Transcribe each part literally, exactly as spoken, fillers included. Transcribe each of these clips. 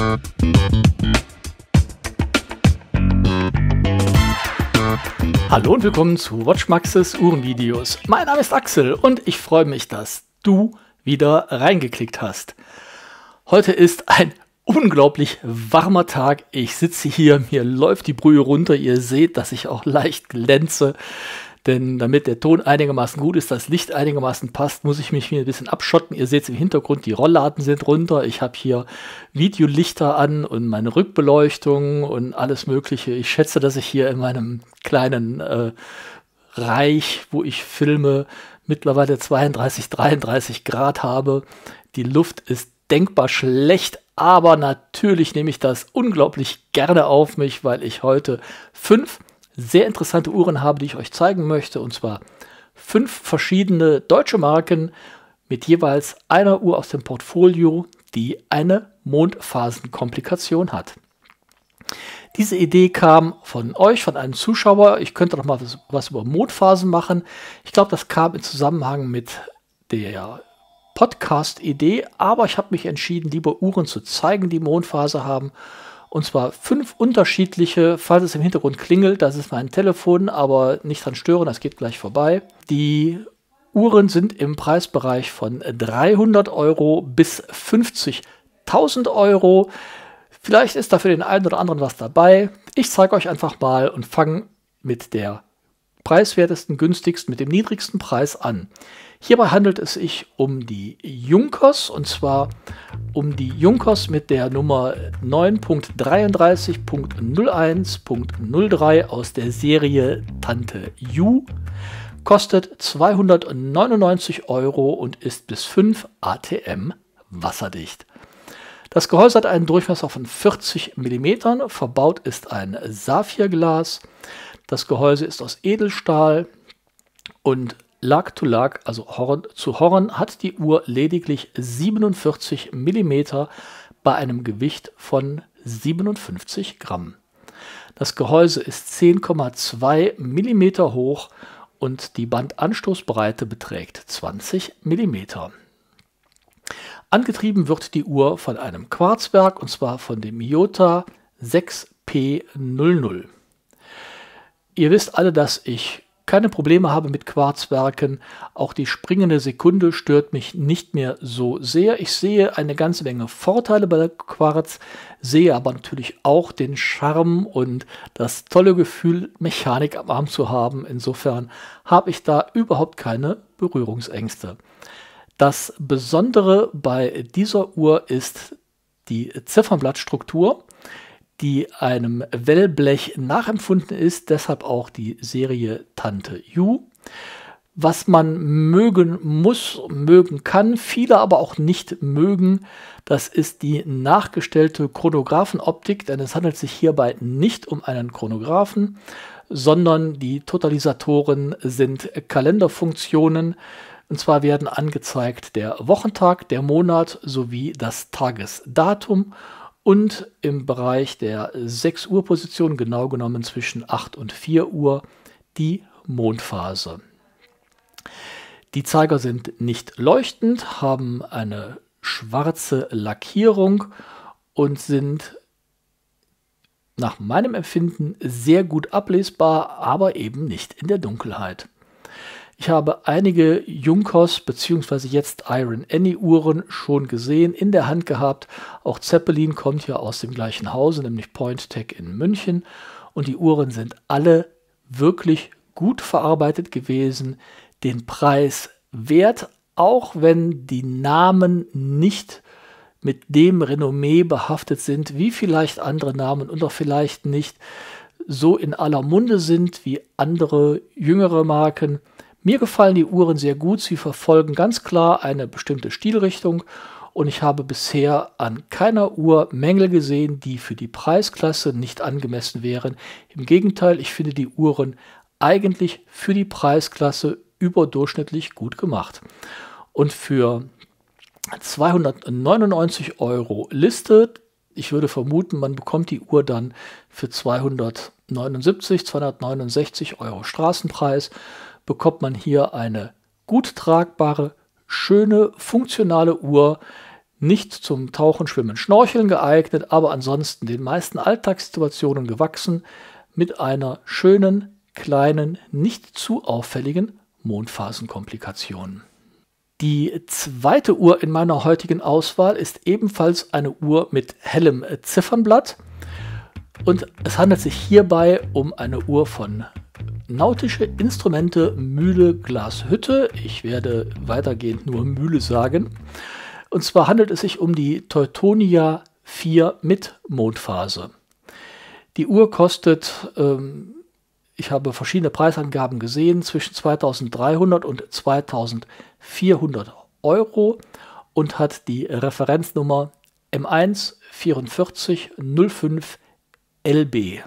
Hallo und willkommen zu WatchMaxes Uhrenvideos. Mein Name ist Axel und ich freue mich, dass du wieder reingeklickt hast. Heute ist ein unglaublich warmer Tag. Ich sitze hier, mir läuft die Brühe runter. Ihr seht, dass ich auch leicht glänze. Denn damit der Ton einigermaßen gut ist, das Licht einigermaßen passt, muss ich mich hier ein bisschen abschotten. Ihr seht es im Hintergrund, die Rollladen sind runter. Ich habe hier Videolichter an und meine Rückbeleuchtung und alles Mögliche. Ich schätze, dass ich hier in meinem kleinen äh, Reich, wo ich filme, mittlerweile zweiunddreißig, dreiunddreißig Grad habe. Die Luft ist denkbar schlecht, aber natürlich nehme ich das unglaublich gerne auf mich, weil ich heute fünf sehr interessante Uhren habe, die ich euch zeigen möchte, und zwar fünf verschiedene deutsche Marken mit jeweils einer Uhr aus dem Portfolio, die eine Mondphasenkomplikation hat. Diese Idee kam von euch, von einem Zuschauer. Ich könnte doch mal was, was über Mondphasen machen. Ich glaube, das kam in Zusammenhang mit der Podcast-Idee, aber ich habe mich entschieden, lieber Uhren zu zeigen, die Mondphase haben. Und zwar fünf unterschiedliche, falls es im Hintergrund klingelt, das ist mein Telefon, aber nicht dran stören, das geht gleich vorbei. Die Uhren sind im Preisbereich von dreihundert Euro bis fünfzigtausend Euro. Vielleicht ist da für den einen oder anderen was dabei. Ich zeige euch einfach mal und fange mit der preiswertesten, günstigsten, mit dem niedrigsten Preis an. Hierbei handelt es sich um die Junkers, und zwar um die Junkers mit der Nummer neun Punkt dreiunddreißig Punkt null eins Punkt null drei aus der Serie Tante Ju. Kostet zweihundertneunundneunzig Euro und ist bis fünf A T M wasserdicht. Das Gehäuse hat einen Durchmesser von vierzig Millimeter, verbaut ist ein Saphirglas. Das Gehäuse ist aus Edelstahl und Lag to Lag, also Horn zu Horn, hat die Uhr lediglich siebenundvierzig Millimeter bei einem Gewicht von siebenundfünfzig Gramm. Das Gehäuse ist zehn Komma zwei Millimeter hoch und die Bandanstoßbreite beträgt zwanzig Millimeter. Angetrieben wird die Uhr von einem Quarzwerk, und zwar von dem Miyota sechs P null null. Ihr wisst alle, dass ich keine Probleme habe mit Quarzwerken. Auch die springende Sekunde stört mich nicht mehr so sehr. Ich sehe eine ganze Menge Vorteile bei der Quarz, sehe aber natürlich auch den Charme und das tolle Gefühl, Mechanik am Arm zu haben. Insofern habe ich da überhaupt keine Berührungsängste. Das Besondere bei dieser Uhr ist die Ziffernblattstruktur, die einem Wellblech nachempfunden ist, deshalb auch die Serie Tante Ju. Was man mögen muss, mögen kann, viele aber auch nicht mögen, das ist die nachgestellte Chronographenoptik, denn es handelt sich hierbei nicht um einen Chronographen, sondern die Totalisatoren sind Kalenderfunktionen. Und zwar werden angezeigt der Wochentag, der Monat sowie das Tagesdatum. Und im Bereich der sechs Uhr Position, genau genommen zwischen acht und vier Uhr, die Mondphase. Die Zeiger sind nicht leuchtend, haben eine schwarze Lackierung und sind nach meinem Empfinden sehr gut ablesbar, aber eben nicht in der Dunkelheit. Ich habe einige Junkers bzw. jetzt Iron Any Uhren schon gesehen, in der Hand gehabt. Auch Zeppelin kommt ja aus dem gleichen Hause, nämlich Pointtec in München. Und die Uhren sind alle wirklich gut verarbeitet gewesen, den Preis wert, auch wenn die Namen nicht mit dem Renommee behaftet sind, wie vielleicht andere Namen und auch vielleicht nicht so in aller Munde sind wie andere jüngere Marken. Mir gefallen die Uhren sehr gut, sie verfolgen ganz klar eine bestimmte Stilrichtung und ich habe bisher an keiner Uhr Mängel gesehen, die für die Preisklasse nicht angemessen wären. Im Gegenteil, ich finde die Uhren eigentlich für die Preisklasse überdurchschnittlich gut gemacht. Und für zweihundertneunundneunzig Euro Liste, ich würde vermuten, man bekommt die Uhr dann für zweihundertneunundsiebzig, zweihundertneunundsechzig Euro Straßenpreis, bekommt man hier eine gut tragbare, schöne, funktionale Uhr Nicht zum Tauchen, Schwimmen, Schnorcheln geeignet, aber ansonsten den meisten Alltagssituationen gewachsen mit einer schönen, kleinen, nicht zu auffälligen Mondphasenkomplikation. Die zweite Uhr in meiner heutigen Auswahl ist ebenfalls eine Uhr mit hellem Ziffernblatt und es handelt sich hierbei um eine Uhr von Nautische Instrumente Mühle Glashütte. Ich werde weitergehend nur Mühle sagen. Und zwar handelt es sich um die Teutonia vier mit Mondphase. Die Uhr kostet, ähm, ich habe verschiedene Preisangaben gesehen, zwischen zweitausenddreihundert und zweitausendvierhundert Euro und hat die Referenznummer M eins vierundvierzig null fünf L B.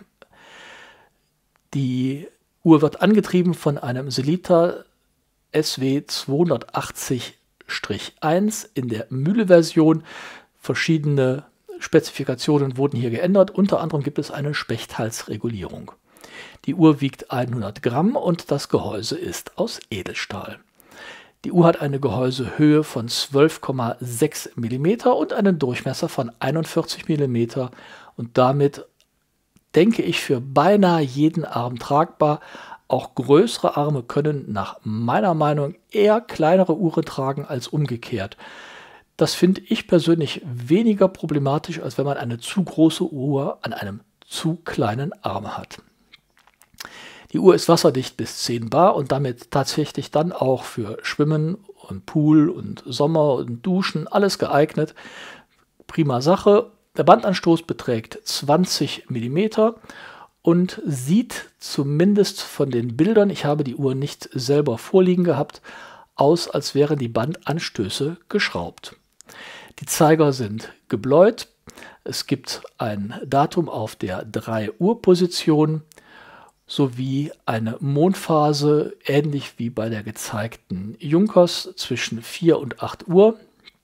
Die Uhr wird angetrieben von einem Sellita S W zweihundertachtzig eins in der Mühle-Version. Verschiedene Spezifikationen wurden hier geändert. Unter anderem gibt es eine Spechthalsregulierung. Die Uhr wiegt hundert Gramm und das Gehäuse ist aus Edelstahl. Die Uhr hat eine Gehäusehöhe von zwölf Komma sechs Millimeter und einen Durchmesser von einundvierzig Millimeter und damit, denke ich, für beinahe jeden Arm tragbar. Auch größere Arme können nach meiner Meinung eher kleinere Uhren tragen als umgekehrt. Das finde ich persönlich weniger problematisch, als wenn man eine zu große Uhr an einem zu kleinen Arm hat. Die Uhr ist wasserdicht bis zehn Bar und damit tatsächlich dann auch für Schwimmen und Pool und Sommer und Duschen alles geeignet. Prima Sache. Der Bandanstoß beträgt zwanzig Millimeter und sieht zumindest von den Bildern, ich habe die Uhr nicht selber vorliegen gehabt, aus, als wären die Bandanstöße geschraubt. Die Zeiger sind gebläut. Es gibt ein Datum auf der drei Uhr Position sowie eine Mondphase, ähnlich wie bei der gezeigten Junkers, zwischen vier und acht Uhr.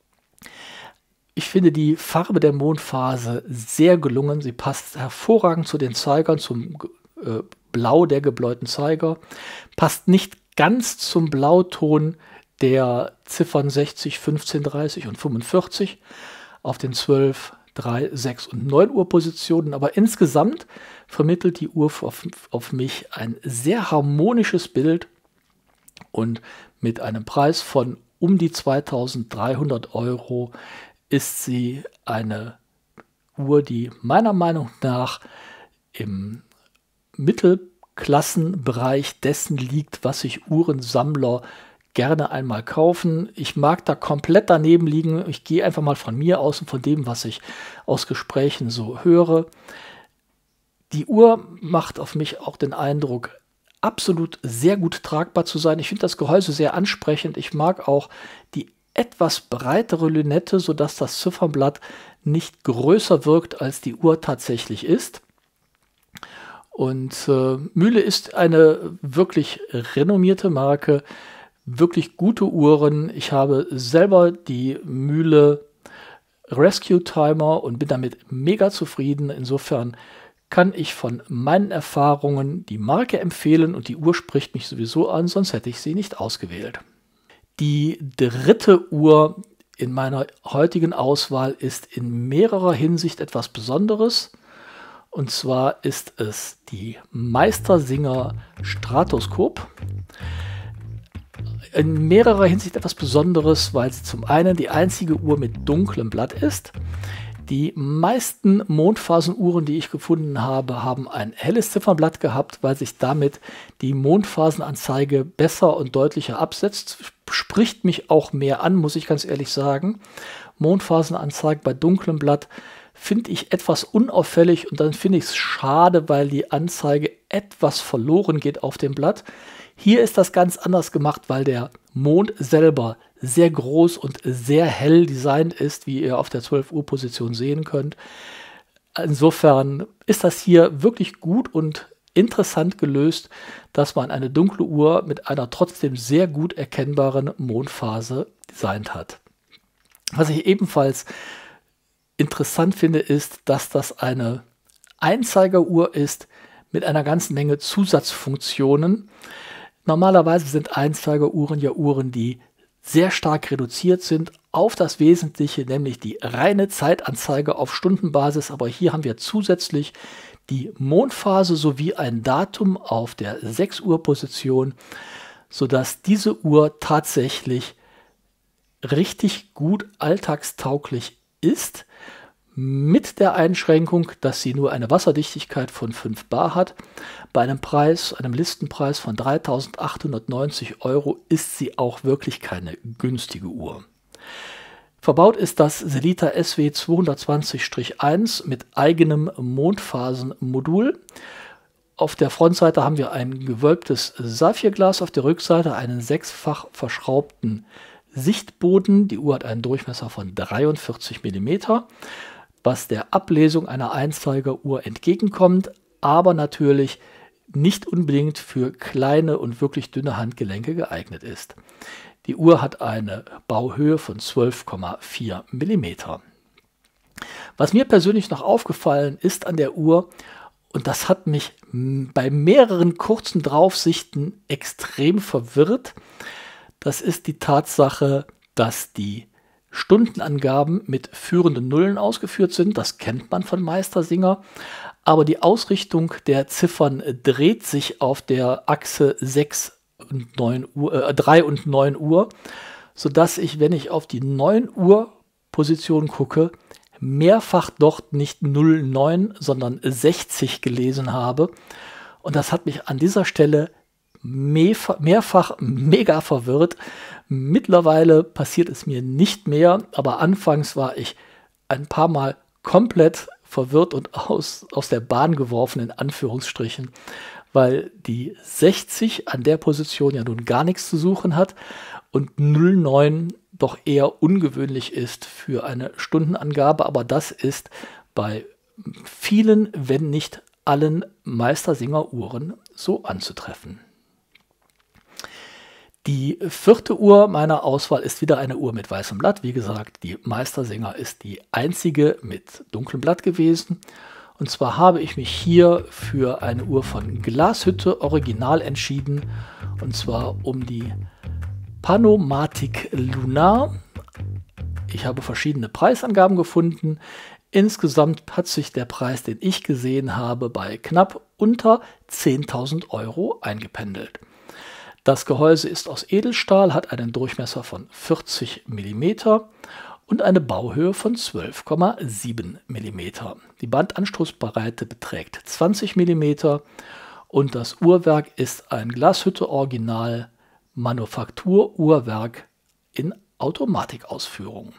Ich finde die Farbe der Mondphase sehr gelungen. Sie passt hervorragend zu den Zeigern, zum äh, Blau der gebläuten Zeiger. Passt nicht ganz zum Blauton der Ziffern sechzig, fünfzehn, dreißig und fünfundvierzig auf den zwölf, drei, sechs und neun Uhr Positionen. Aber insgesamt vermittelt die Uhr auf, auf mich ein sehr harmonisches Bild und mit einem Preis von um die zweitausenddreihundert Euro ist sie eine Uhr, die meiner Meinung nach im Mittelklassenbereich dessen liegt, was sich Uhrensammler gerne einmal kaufen. Ich mag da komplett daneben liegen. Ich gehe einfach mal von mir aus und von dem, was ich aus Gesprächen so höre. Die Uhr macht auf mich auch den Eindruck, absolut sehr gut tragbar zu sein. Ich finde das Gehäuse sehr ansprechend. Ich mag auch die etwas breitere Lünette, sodass das Ziffernblatt nicht größer wirkt, als die Uhr tatsächlich ist. Und äh, Mühle ist eine wirklich renommierte Marke, wirklich gute Uhren. Ich habe selber die Mühle Rescue Timer und bin damit mega zufrieden. Insofern kann ich von meinen Erfahrungen die Marke empfehlen und die Uhr spricht mich sowieso an, sonst hätte ich sie nicht ausgewählt. Die dritte Uhr in meiner heutigen Auswahl ist in mehrerer Hinsicht etwas Besonderes. Und zwar ist es die Meistersinger Stratoskop. In mehrerer Hinsicht etwas Besonderes, weil sie zum einen die einzige Uhr mit dunklem Blatt ist. Die meisten Mondphasenuhren, die ich gefunden habe, haben ein helles Ziffernblatt gehabt, weil sich damit die Mondphasenanzeige besser und deutlicher absetzt. Spricht mich auch mehr an, muss ich ganz ehrlich sagen. Mondphasenanzeige bei dunklem Blatt finde ich etwas unauffällig und dann finde ich es schade, weil die Anzeige etwas verloren geht auf dem Blatt. Hier ist das ganz anders gemacht, weil der Mond selber sehr groß und sehr hell designt ist, wie ihr auf der zwölf Uhr Position sehen könnt. Insofern ist das hier wirklich gut und interessant gelöst, dass man eine dunkle Uhr mit einer trotzdem sehr gut erkennbaren Mondphase designt hat. Was ich ebenfalls interessant finde, ist, dass das eine Einzeigeruhr ist mit einer ganzen Menge Zusatzfunktionen. Normalerweise sind Einzeigeruhren ja Uhren, die sehr stark reduziert sind auf das Wesentliche, nämlich die reine Zeitanzeige auf Stundenbasis. Aber hier haben wir zusätzlich die Mondphase sowie ein Datum auf der sechs Uhr Position, sodass diese Uhr tatsächlich richtig gut alltagstauglich ist, mit der Einschränkung, dass sie nur eine Wasserdichtigkeit von fünf Bar hat. Bei einem Preis, einem Listenpreis von dreitausendachthundertneunzig Euro ist sie auch wirklich keine günstige Uhr. Verbaut ist das Sellita S W zweihundertzwanzig eins mit eigenem Mondphasenmodul. Auf der Frontseite haben wir ein gewölbtes Saphirglas, auf der Rückseite einen sechsfach verschraubten Sichtboden. Die Uhr hat einen Durchmesser von dreiundvierzig Millimeter, was der Ablesung einer Einzeigeruhr entgegenkommt, aber natürlich nicht unbedingt für kleine und wirklich dünne Handgelenke geeignet ist. Die Uhr hat eine Bauhöhe von zwölf Komma vier Millimeter. Was mir persönlich noch aufgefallen ist an der Uhr, und das hat mich bei mehreren kurzen Draufsichten extrem verwirrt, das ist die Tatsache, dass die Stundenangaben mit führenden Nullen ausgeführt sind. Das kennt man von Meistersinger. Aber die Ausrichtung der Ziffern dreht sich auf der Achse sechs und neun Uhr, äh, drei und neun Uhr, sodass ich, wenn ich auf die neun Uhr Position gucke, mehrfach dort nicht null neun, sondern sechzig gelesen habe. Und das hat mich an dieser Stelle mehrfach mega verwirrt. Mittlerweile passiert es mir nicht mehr, aber anfangs war ich ein paar Mal komplett verwirrt und aus, aus der Bahn geworfen, in Anführungsstrichen, weil die sechzig an der Position ja nun gar nichts zu suchen hat und null neun doch eher ungewöhnlich ist für eine Stundenangabe, aber das ist bei vielen, wenn nicht allen Meistersinger-Uhren so anzutreffen. Die vierte Uhr meiner Auswahl ist wieder eine Uhr mit weißem Blatt. Wie gesagt, die Meistersinger ist die einzige mit dunklem Blatt gewesen. Und zwar habe ich mich hier für eine Uhr von Glashütte Original entschieden. Und zwar um die Panomatic Lunar. Ich habe verschiedene Preisangaben gefunden. Insgesamt hat sich der Preis, den ich gesehen habe, bei knapp unter zehntausend Euro eingependelt. Das Gehäuse ist aus Edelstahl, hat einen Durchmesser von vierzig Millimeter und eine Bauhöhe von zwölf Komma sieben Millimeter. Die Bandanstoßbreite beträgt zwanzig Millimeter und das Uhrwerk ist ein Glashütte Original Manufaktur-Uhrwerk in Automatikausführung.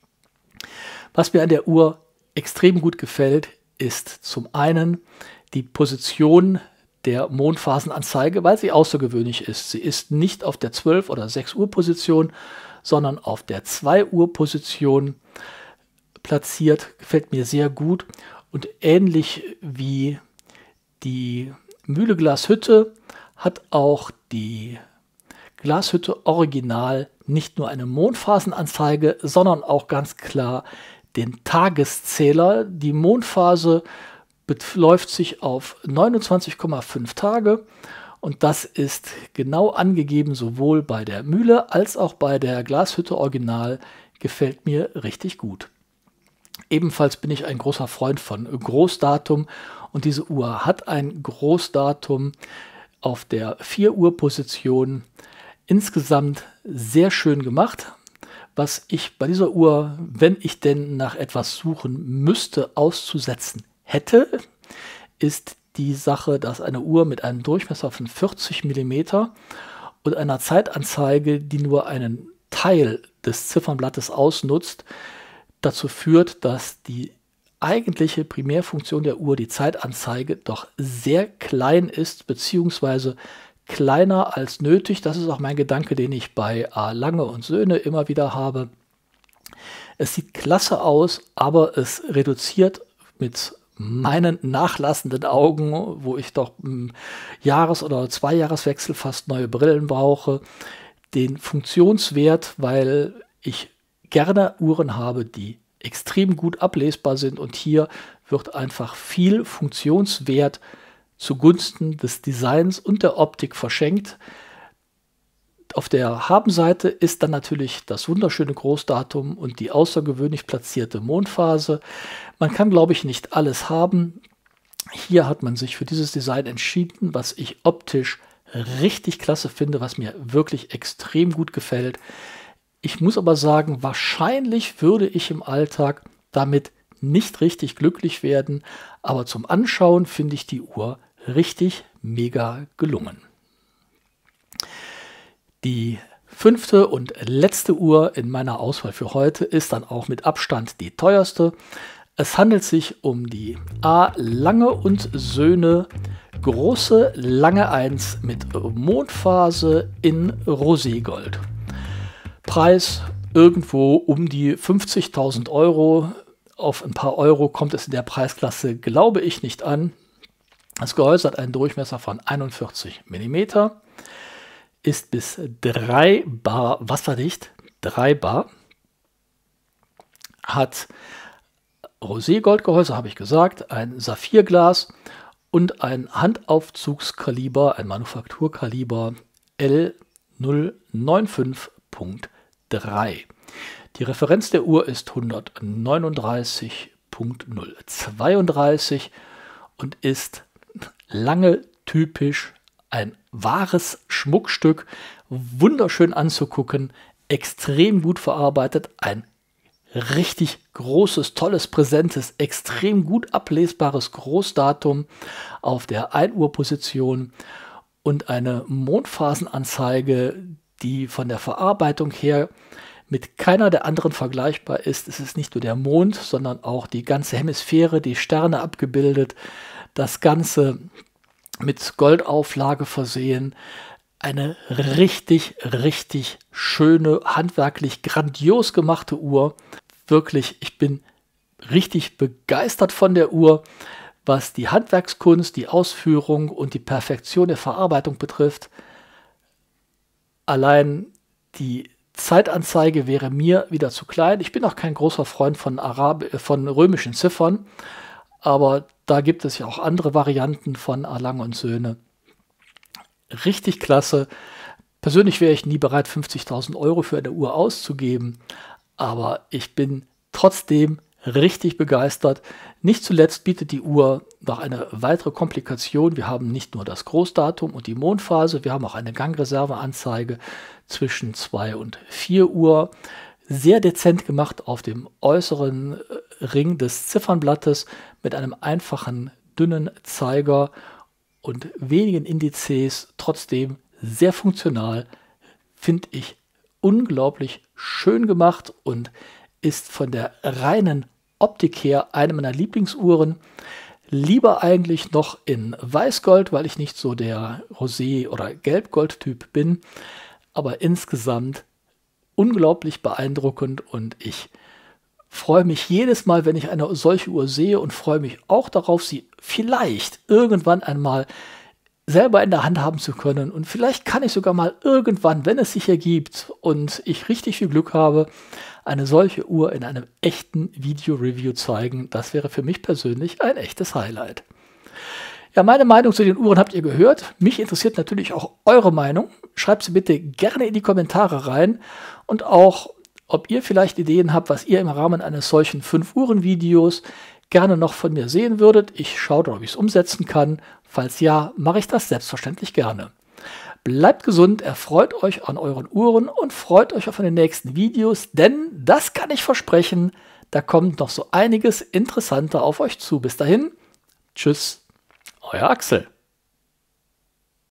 Was mir an der Uhr extrem gut gefällt, ist zum einen die Position der Mondphasenanzeige, weil sie außergewöhnlich ist. Sie ist nicht auf der zwölf oder sechs Uhr Position, sondern auf der zwei Uhr Position platziert. Gefällt mir sehr gut und ähnlich wie die Mühle Glashütte hat auch die Glashütte Original nicht nur eine Mondphasenanzeige, sondern auch ganz klar den Tageszähler. Die Mondphase beläuft sich auf neunundzwanzig Komma fünf Tage und das ist genau angegeben, sowohl bei der Mühle als auch bei der Glashütte Original. Gefällt mir richtig gut. Ebenfalls bin ich ein großer Freund von Großdatum und diese Uhr hat ein Großdatum auf der vier Uhr Position. Insgesamt sehr schön gemacht. Was ich bei dieser Uhr, wenn ich denn nach etwas suchen müsste, auszusetzen hätte, ist die Sache, dass eine Uhr mit einem Durchmesser von vierzig Millimeter und einer Zeitanzeige, die nur einen Teil des Ziffernblattes ausnutzt, dazu führt, dass die eigentliche Primärfunktion der Uhr, die Zeitanzeige, doch sehr klein ist, beziehungsweise kleiner als nötig. Das ist auch mein Gedanke, den ich bei A. Lange und Söhne immer wieder habe. Es sieht klasse aus, aber es reduziert mit meinen nachlassenden Augen, wo ich doch im Jahres- oder Zweijahreswechsel fast neue Brillen brauche, den Funktionswert, weil ich gerne Uhren habe, die extrem gut ablesbar sind und hier wird einfach viel Funktionswert zugunsten des Designs und der Optik verschenkt. Auf der Habenseite ist dann natürlich das wunderschöne Großdatum und die außergewöhnlich platzierte Mondphase. Man kann, glaube ich, nicht alles haben. Hier hat man sich für dieses Design entschieden, was ich optisch richtig klasse finde, was mir wirklich extrem gut gefällt. Ich muss aber sagen, wahrscheinlich würde ich im Alltag damit nicht richtig glücklich werden, aber zum Anschauen finde ich die Uhr richtig mega gelungen. Die fünfte und letzte Uhr in meiner Auswahl für heute ist dann auch mit Abstand die teuerste. Es handelt sich um die A. Lange und Söhne große Lange eins mit Mondphase in Roségold. Preis irgendwo um die fünfzigtausend Euro. Auf ein paar Euro kommt es in der Preisklasse, glaube ich, nicht an. Das Gehäuse hat einen Durchmesser von einundvierzig Millimeter, ist bis drei Bar wasserdicht, drei Bar, hat Roségoldgehäuse, habe ich gesagt, ein Saphirglas und ein Handaufzugskaliber, ein Manufakturkaliber L null fünfundneunzig Punkt drei. Die Referenz der Uhr ist hundertneununddreißig Punkt null zweiunddreißig und ist lange typisch ein wahres Schmuckstück, wunderschön anzugucken, extrem gut verarbeitet, ein richtig großes, tolles, präsentes, extrem gut ablesbares Großdatum auf der ein Uhr Position und eine Mondphasenanzeige, die von der Verarbeitung her mit keiner der anderen vergleichbar ist. Es ist nicht nur der Mond, sondern auch die ganze Hemisphäre, die Sterne abgebildet, das Ganze mit Goldauflage versehen. Eine richtig, richtig schöne, handwerklich grandios gemachte Uhr. Wirklich, ich bin richtig begeistert von der Uhr, was die Handwerkskunst, die Ausführung und die Perfektion der Verarbeitung betrifft. Allein die Zeitanzeige wäre mir wieder zu klein. Ich bin auch kein großer Freund von, Arab von römischen Ziffern, aber da gibt es ja auch andere Varianten von A. Lange und Söhne. Richtig klasse. Persönlich wäre ich nie bereit, fünfzigtausend Euro für eine Uhr auszugeben, aber ich bin trotzdem richtig begeistert. Nicht zuletzt bietet die Uhr noch eine weitere Komplikation. Wir haben nicht nur das Großdatum und die Mondphase, wir haben auch eine Gangreserveanzeige zwischen zwei und vier Uhr. Sehr dezent gemacht auf dem äußeren Ring des Ziffernblattes mit einem einfachen, dünnen Zeiger und wenigen Indizes. Trotzdem sehr funktional, finde ich unglaublich schön gemacht und ist von der reinen Optik her eine meiner Lieblingsuhren. Lieber eigentlich noch in Weißgold, weil ich nicht so der Rosé- oder Gelbgold-Typ bin. Aber insgesamt unglaublich beeindruckend und ich freue mich jedes Mal, wenn ich eine solche Uhr sehe und freue mich auch darauf, sie vielleicht irgendwann einmal selber in der Hand haben zu können. Und vielleicht kann ich sogar mal irgendwann, wenn es sich ergibt und ich richtig viel Glück habe, eine solche Uhr in einem echten Video-Review zeigen. Das wäre für mich persönlich ein echtes Highlight. Ja, meine Meinung zu den Uhren habt ihr gehört. Mich interessiert natürlich auch eure Meinung. Schreibt sie bitte gerne in die Kommentare rein und auch, ob ihr vielleicht Ideen habt, was ihr im Rahmen eines solchen fünf Uhren Videos gerne noch von mir sehen würdet. Ich schaue, ob ich es umsetzen kann. Falls ja, mache ich das selbstverständlich gerne. Bleibt gesund, erfreut euch an euren Uhren und freut euch auf die nächsten Videos, denn das kann ich versprechen, da kommt noch so einiges Interessanter auf euch zu. Bis dahin, tschüss, euer Axel.